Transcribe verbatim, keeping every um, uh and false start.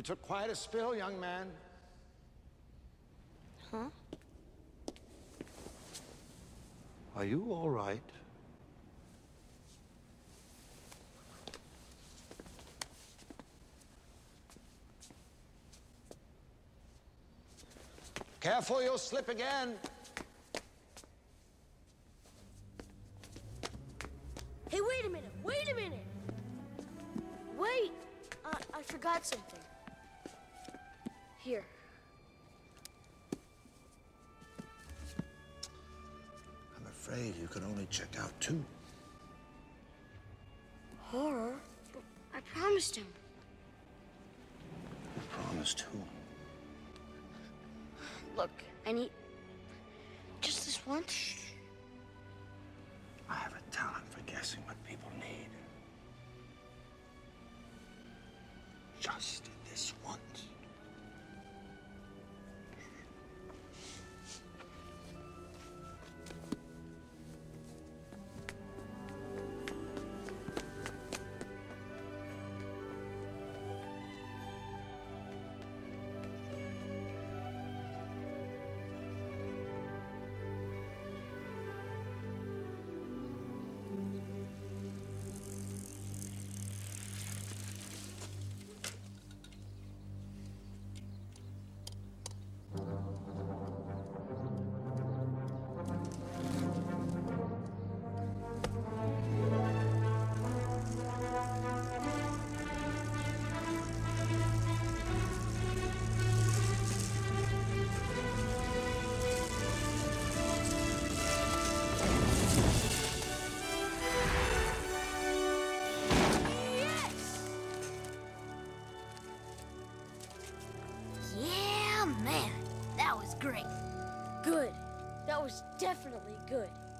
You took quite a spill, young man. Huh? Are you all right? Careful, you'll slip again. Hey, wait a minute, wait a minute! Wait! Uh, I forgot something. Here. I'm afraid you can only check out two. Horror? But I promised him. You promised who? Look, I need... just this once. I have a talent for guessing what people need. Just this once. Great. Good. That was definitely good.